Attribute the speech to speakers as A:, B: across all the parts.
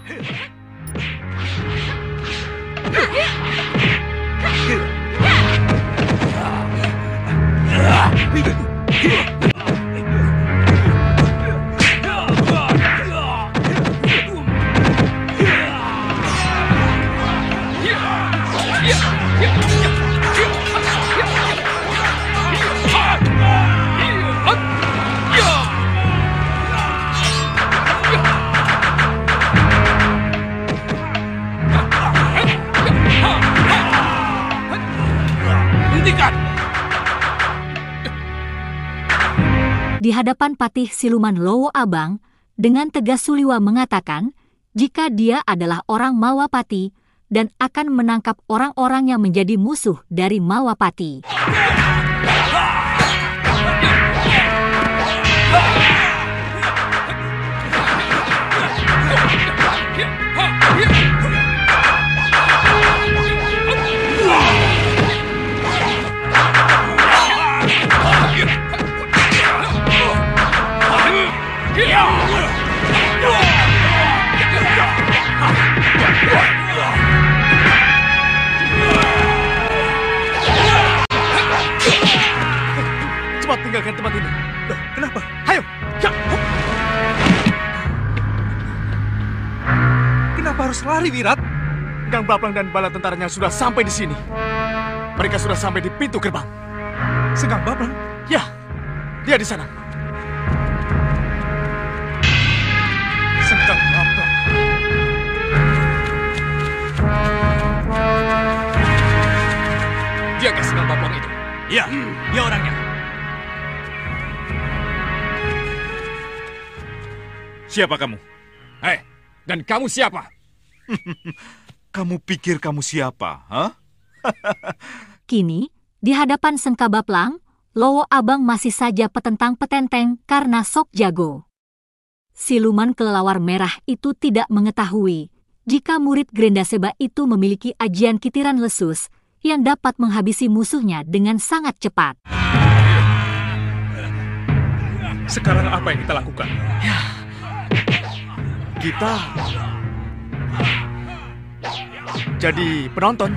A: Di hadapan Patih siluman Lowo Abang, dengan tegas Suliwa mengatakan jika dia adalah orang Malwapati dan akan menangkap orang-orang yang menjadi musuh dari Malwapati.
B: Cepat tinggalkan tempat ini. Loh, kenapa? Ayo, ya. Kenapa harus lari, Wirat? Gang Baplang dan bala tentaranya sudah sampai di sini. Mereka sudah sampai di pintu gerbang. Segang Baplang? Ya, dia di sana. Segang Baplang. Diakah Segang Baplang itu?
C: Iya, dia orangnya. Siapa kamu?
B: Hei, dan kamu siapa?
C: Kamu pikir kamu siapa, ha?
A: Kini, di hadapan Sengka Baplang, Lowo Abang masih saja petentang petenteng karena sok jago. Siluman kelelawar merah itu tidak mengetahui jika murid Grendaseba itu memiliki ajian kitiran lesus yang dapat menghabisi musuhnya dengan sangat cepat.
B: Sekarang apa yang kita lakukan?
C: Ya, kita
B: jadi penonton.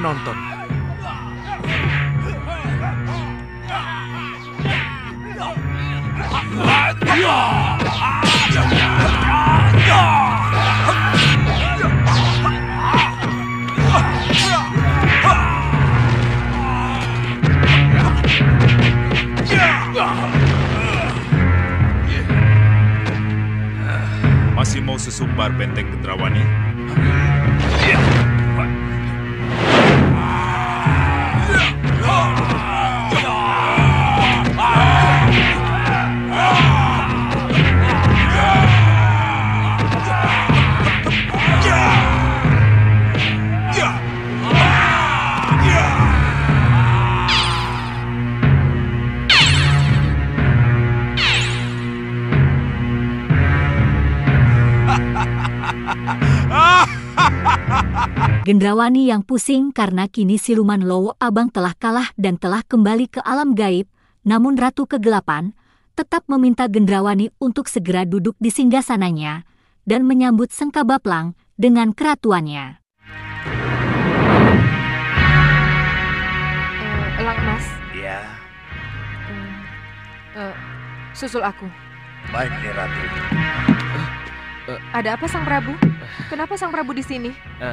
C: masih mau sesumbar benteng Gendrawani?
A: Gendrawani yang pusing karena kini siluman Lowo Abang telah kalah dan telah kembali ke alam gaib, namun Ratu Kegelapan tetap meminta Gendrawani untuk segera duduk di singgasananya dan menyambut Sengka Baplang dengan keratuannya.
D: Elang Mas.
E: Iya.
D: Susul aku.
E: Baik, Nih Ratu.
D: Ada apa Sang Prabu? Kenapa Sang Prabu di sini?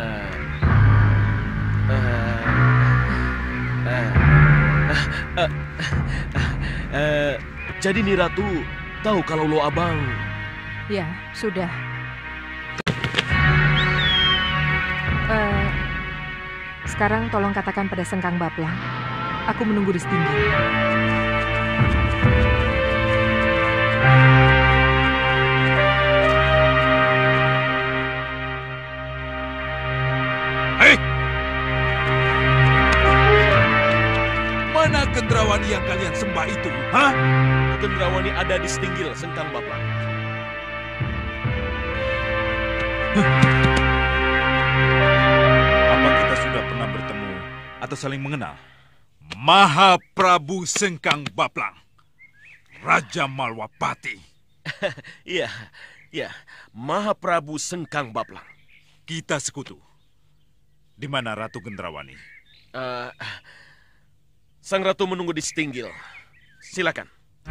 F: Jadi Nih Ratu tahu kalau Lo Abang...
D: Ya, sudah. Sekarang tolong katakan pada Sengkang Baplang, aku menunggu di setinggi.
C: Mana Gendrawani yang kalian sembah itu? Hah?
F: Gendrawani ada di setinggil Sengkang Baplang.
C: Apa kita sudah pernah bertemu atau saling mengenal? Mahaprabu Sengkang Baplang, Raja Malwapati.
F: Iya, Ya, Mahaprabu Sengkang Baplang.
C: Kita sekutu. Di mana Ratu Gendrawani?
F: Sang Ratu menunggu di Stinggil. Silakan.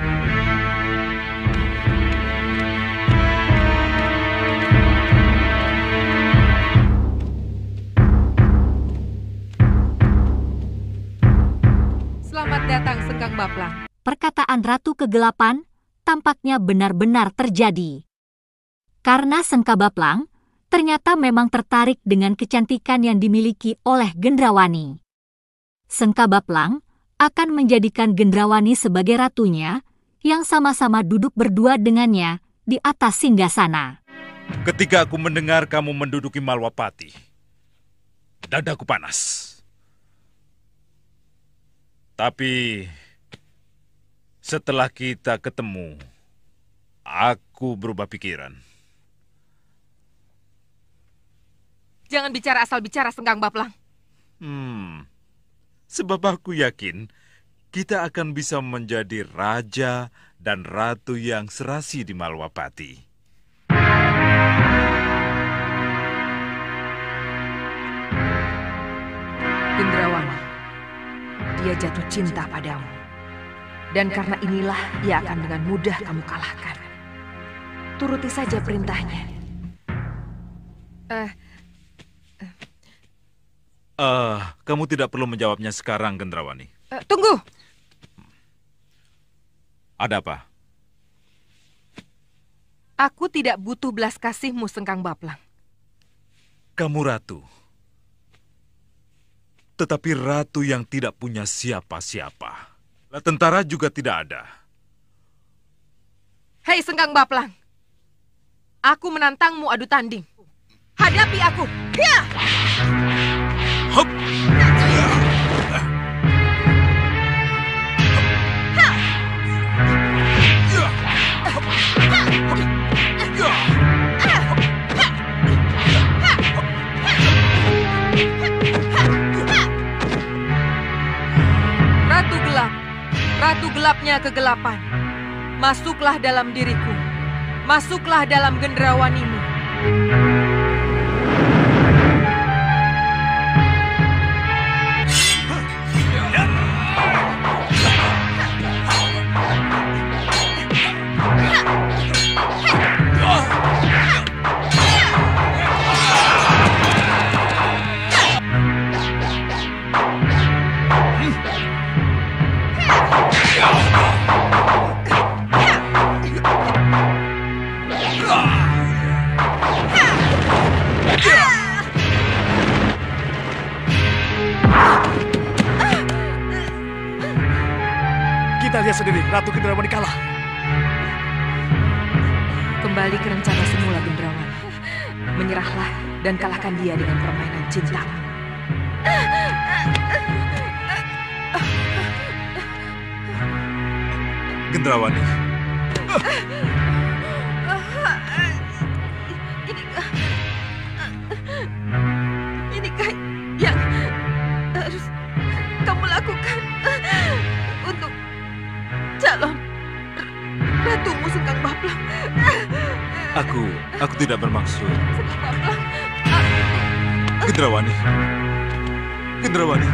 D: Selamat datang, Sengkang Baplang.
A: Perkataan Ratu Kegelapan tampaknya benar-benar terjadi. Karena Sengka Baplang ternyata memang tertarik dengan kecantikan yang dimiliki oleh Gendrawani. Sengka Baplang akan menjadikan Gendrawani sebagai ratunya yang sama-sama duduk berdua dengannya di atas singgasana.
C: Ketika aku mendengar kamu menduduki Malwapati, dadaku panas. Tapi setelah kita ketemu, aku berubah pikiran.
D: Jangan bicara asal bicara, Sengkang Baplang.
C: Sebab aku yakin kita akan bisa menjadi raja dan ratu yang serasi di Malwapati.
D: Gendrawani, dia jatuh cinta padamu. Dan karena inilah ia akan dengan mudah kamu kalahkan. Turuti saja perintahnya.
C: Kamu tidak perlu menjawabnya sekarang, Gendrawani.
D: Tunggu!
C: Ada apa?
D: Aku tidak butuh belas kasihmu, Sengkang Baplang.
C: Kamu ratu. Tetapi ratu yang tidak punya siapa-siapa. Tentara juga tidak ada.
D: Hei Sengkang Baplang, aku menantangmu adu tanding. Hadapi aku. Ya!
C: Hup!
D: Ratu gelap, ratu gelapnya kegelapan. Masuklah dalam diriku, masuklah dalam Gendrawanimu.
B: Kita lihat sendiri, Ratu Gendrawani kalah.
D: Kembali ke rencana semula, Gendrawani. Menyerahlah dan kalahkan dia dengan permainan cinta.
C: Gendrawani.
D: Inikah yang harus kamu lakukan untuk calon ratumu, Sengkang Baplang?
C: Aku tidak bermaksud.
D: Sengkang Baplang.
C: Gendrawani. Gendrawani.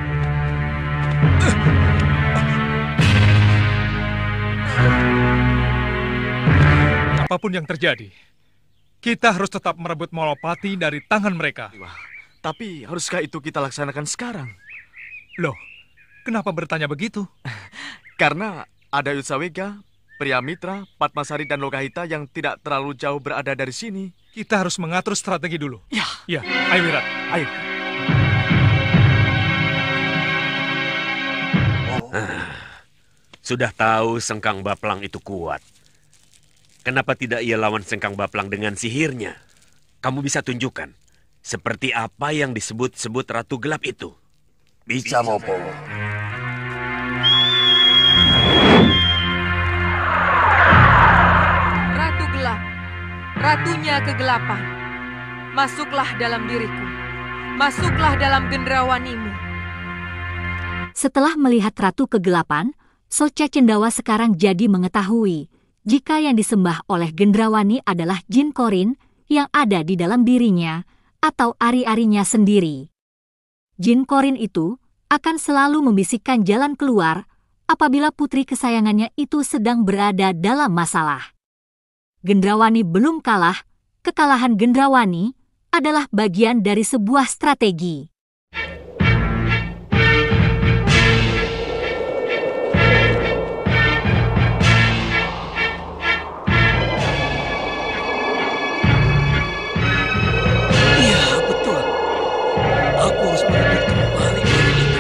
E: Apapun yang terjadi, kita harus tetap merebut Malwapati dari tangan mereka.
B: Tapi haruskah itu kita laksanakan sekarang?
E: Loh, kenapa bertanya begitu?
B: Karena ada Yutsawega, Priamitra, Padmasari, dan Lokahita yang tidak terlalu jauh berada dari sini.
E: Kita harus mengatur strategi dulu.
B: Ya.
E: Ya, ayo Wirat.
B: Ayo.
G: Sudah tahu Sengkang Baplang itu kuat. Kenapa tidak ia lawan Sengkang Baplang dengan sihirnya? Kamu bisa tunjukkan seperti apa yang disebut-sebut Ratu Gelap itu.
H: Bisa, Mopo.
D: Ratu gelap, ratunya kegelapan. Masuklah dalam diriku, masuklah dalam Gendrawanimu.
A: Setelah melihat Ratu Kegelapan, Soca Cendawa sekarang jadi mengetahui jika yang disembah oleh Gendrawani adalah jin korin yang ada di dalam dirinya atau ari-arinya sendiri. Jin korin itu akan selalu membisikkan jalan keluar apabila putri kesayangannya itu sedang berada dalam masalah. Gendrawani belum kalah, kekalahan Gendrawani adalah bagian dari sebuah strategi.
H: Iya, betul. Aku harus merebut kembali diri itu.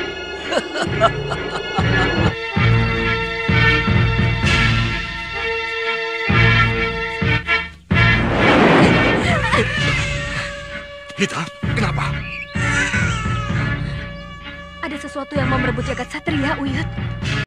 B: Hita, kenapa?
D: Ada sesuatu yang mau merebut jagat satria, Uyut.